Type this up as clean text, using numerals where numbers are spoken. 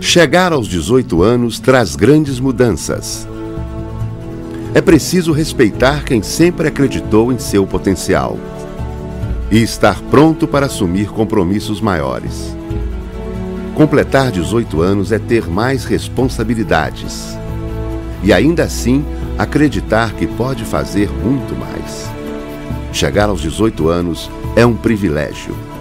Chegar aos 18 anos traz grandes mudanças. É preciso respeitar quem sempre acreditou em seu potencial e estar pronto para assumir compromissos maiores. Completar 18 anos é ter mais responsabilidades e ainda assim acreditar que pode fazer muito mais. Chegar aos 18 anos é um privilégio.